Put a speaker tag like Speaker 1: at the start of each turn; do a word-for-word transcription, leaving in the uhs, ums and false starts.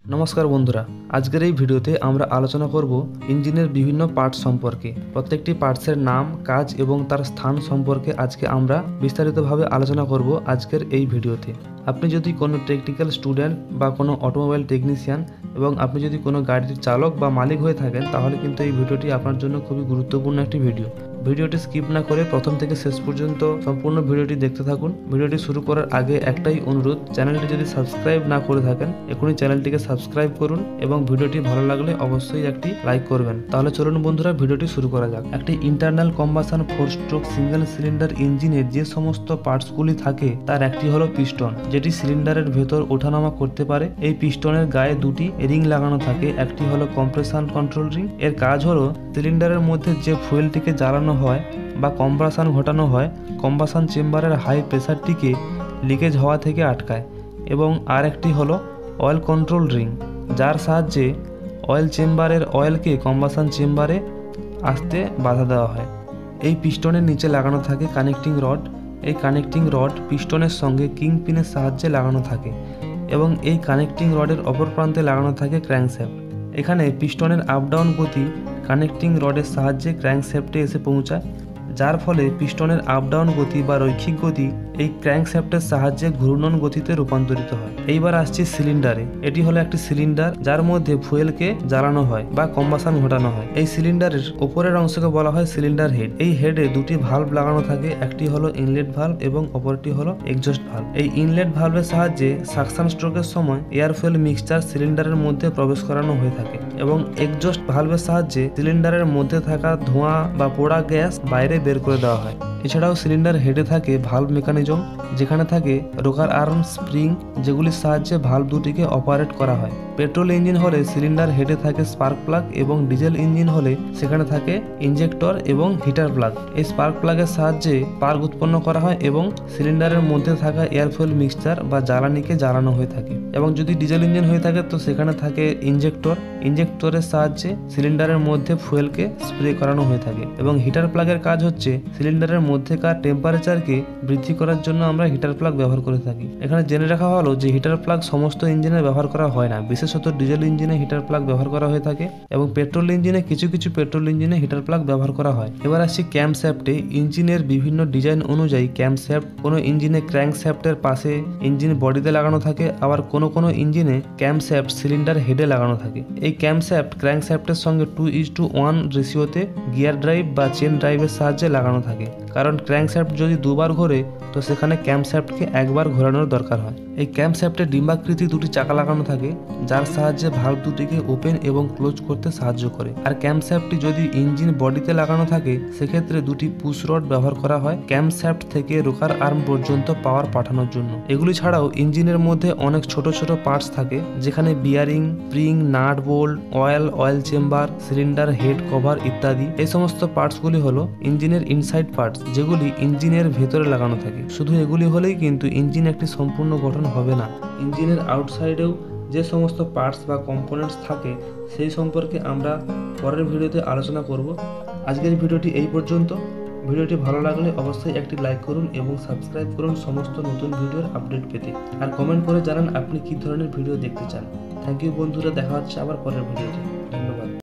Speaker 1: नमस्कार बंधुरा आजकेर এই ভিডিওতে আমরা আলোচনা করব ইঞ্জিনের বিভিন্ন পার্টস সম্পর্কে। প্রত্যেকটি পার্টসের নাম, কাজ এবং তার স্থান সম্পর্কে আজকে আমরা বিস্তারিতভাবে আলোচনা করব আজকের এই ভিডিওতে। আপনি যদি কোনো টেকনিক্যাল স্টুডেন্ট বা কোনো অটোমোবাইল টেকনিশিয়ান এবং আপনি যদি কোনো গাড়ির চালক বা মালিক হয়ে থাকেন তাহলে কিন্তু এই ভিডিওটি আপনার জন্য খুবই গুরুত্বপূর্ণ একটি ভিডিও। ভিডিওটি স্কিপ না করে প্রথম থেকে শেষ পর্যন্ত সম্পূর্ণ ভিডিওটি দেখতে থাকুন। ভিডিওটি শুরু করার আগে একটাই অনুরোধ, চ্যানেলটি যদি সাবস্ক্রাইব না করে থাকেন এখনই চ্যানেলটিকে সাবস্ক্রাইব করুন এবং ভিডিওটি ভালো লাগলে অবশ্যই একটি লাইক করবেন। তাহলে চলুন বন্ধুরা ভিডিওটি শুরু করা যাক। একটি internal combustion four stroke single cylinder ইঞ্জিনের যে সমস্ত পার্টসগুলি থাকে তার একটি হলো পিস্টন, যেটি সিলিন্ডারের ভেতর ওঠানামা করতে পারে। এই পিস্টনের গায়ে দুটি রিং লাগানো থাকে, একটি হলো কম্প্রেশন কন্ট্রোল রিং। এর কাজ হলো সিলিন্ডারের মধ্যে যে ফুয়েলটিকে জ্বালানো হয় বা কম্বাসন ঘটানো হয়, কম্বাসন চেম্বারের হাই প্রেসারটিকে লিকেজ হওয়া থেকে আটকায়। এবং আর একটি হলো অয়েল কন্ট্রোল রিং, যার সাহায্যে অয়েল চেম্বারের অয়েলকে কম্বাসন চেম্বারে আসতে বাধা দেওয়া হয়। এই পিস্টনের নিচে লাগানো থাকে কানেক্টিং রড। এই কানেক্টিং রড পিস্টনের সঙ্গে কিং পিনের সাহায্যে লাগানো থাকে এবং এই কানেক্টিং রডের অপর প্রান্তে লাগানো থাকে ক্র্যাঙ্কশ্যাফট। এখানে পিস্টনের আপ ডাউন গতি কানেক্টিং রডের সাহায্যে ক্র্যাঙ্কশ্যাফটে এসে পৌঁছায়, যার ফলে পিস্টনের আপ ডাউন গতি বা রৈখিক গতি এই ক্র্যাঙ্কশ্যাফটের সাহায্যে ঘূর্ণন গতিতে রূপান্তরিত হয়। এইবার আসছে সিলিন্ডারে। এটি হলো একটি সিলিন্ডার যার মধ্যে ফুয়েলকে জ্বালানো হয় বা কম্বাসন ঘটানো হয়। এই সিলিন্ডারের উপরের অংশকে বলা হয় সিলিন্ডার হেড। এই হেডে দুটি ভালভ লাগানো থাকে, একটি হলো ইনলেট ভালভ এবং অপরটি হলো এক্সজস্ট ভালভ। এই ইনলেট ভালভের সাহায্যে সাকশন স্ট্রোকের সময় এয়ার ফুয়েল মিক্সচার সিলিন্ডারের মধ্যে প্রবেশ করানো হয়ে থাকে এবং এক্সজস্ট ভালভের সাহায্যে সিলিন্ডারের মধ্যে থাকা ধোঁয়া বা পোড়া গ্যাস বাইরে বের করে দেওয়া হয়। এছাড়াও সিলিন্ডার হেডে থাকে ভালভ মেকানিজম, যেখানে থাকে রোকার আর্ম, স্প্রিং, যেগুলির সাহায্যে ভালভ দুটিকে অপারেট করা হয়। পেট্রোল ইঞ্জিন হলে সিলিন্ডার হেডে থাকে স্পার্ক প্লাগ এবং ডিজেল ইঞ্জিন হলে সেখানে থাকে ইনজেক্টর এবং হিটার প্লাগ। এই স্পার্ক প্লাগের সাহায্যে স্পার্ক উৎপন্ন করা হয় এবং সিলিন্ডারের মধ্যে থাকা এয়ার ফুয়েল মিক্সচার বা জ্বালানিকে জ্বালানো হয়ে থাকে। এবং যদি ডিজেল ইঞ্জিন হয়ে থাকে তো সেখানে থাকে ইনজেক্টর। ইনজেক্টরের সাহায্যে সিলিন্ডারের মধ্যে ফুয়েলকে স্প্রে করানো হয়ে থাকে। এবং হিটার প্লাগের কাজ হচ্ছে সিলিন্ডারের মধ্যেকার টেম্পারেচারকে বৃদ্ধি করার জন্য আমরা হিটার প্লাগ ব্যবহার করে থাকি। এখানে জেনে রাখা ভালো যে হিটার প্লাগ সমস্ত ইঞ্জিনে ব্যবহার করা হয় না, বিশেষত ডিজেল ইঞ্জিনে হিটার প্লাগ ব্যবহার করা হয়ে থাকে এবং পেট্রোল ইঞ্জিনে কিছু কিছু পেট্রোল ইঞ্জিনে হিটার প্লাগ ব্যবহার করা হয়। এবার আসছি ক্যাম্পশ্যাফটে। ইঞ্জিনের বিভিন্ন ডিজাইন অনুযায়ী ক্যাম্পশ্যাফট কোনো ইঞ্জিনে ক্র্যাঙ্কশ্যাফটের পাশে ইঞ্জিন বডিতে লাগানো থাকে, আবার কোনো কোনো ইঞ্জিনে ক্যাম্পশ্যাফট সিলিন্ডার হেডে লাগানো থাকে। এই ক্যাম্পশ্যাফট ক্র্যাঙ্কশ্যাফটের সঙ্গে টু ইজ টু ওয়ান রেশিওতে গিয়ার ড্রাইভ বা চেন ড্রাইভের সাহায্যে লাগানো থাকে, কারণ ক্র্যাঙ্কশ্যাফট যদি দুবার ঘোরে তো সেখানে ক্যাম্পশ্যাফটকে একবার ঘোরানোর দরকার হয়। এই ক্যাম্পশ্যাফটে ডিম্বাকৃতি দুটি চাকা লাগানো থাকে, যার সাহায্যে ভালভ দুটিকে ওপেন এবং ক্লোজ করতে সাহায্য করে। আর ক্যাম্পশ্যাফটটি যদি ইঞ্জিন বডিতে লাগানো থাকে সেক্ষেত্রে দুটি পুশ রড ব্যবহার করা হয় ক্যাম্পশ্যাফট থেকে রোকার আর্ম পর্যন্ত পাওয়ার পাঠানোর জন্য। এগুলি ছাড়াও ইঞ্জিনের মধ্যে অনেক ছোট ছোট পার্টস থাকে, যেখানে bearing, spring, nut bolt, oil, oil chamber, cylinder head cover ইত্যাদি। এই সমস্ত পার্টসগুলি হলো ইঞ্জিনের ইনসাইড পার্টস, যেগুলি ইঞ্জিনের ভেতরে লাগানো থাকে। শুধু এগুলি হলেই কিন্তু ইঞ্জিন একটি সম্পূর্ণ গঠন হবে না। ইঞ্জিনের আউটসাইডেও যে সমস্ত পার্টস বা কম্পোনেন্টস থাকে সেই সম্পর্কে আমরা পরের ভিডিওতে আলোচনা করব। আজকের ভিডিওটি এই পর্যন্ত। ভিডিওটি ভালো লাগলে অবশ্যই একটি লাইক করুন এবং সাবস্ক্রাইব করুন সমস্ত নতুন ভিডিওর আপডেট পেতে। আর কমেন্ট করে জানান আপনি কী ধরনের ভিডিও দেখতে চান। থ্যাংক ইউ বন্ধুরা, দেখা হচ্ছে আবার পরের ভিডিওতে। ধন্যবাদ।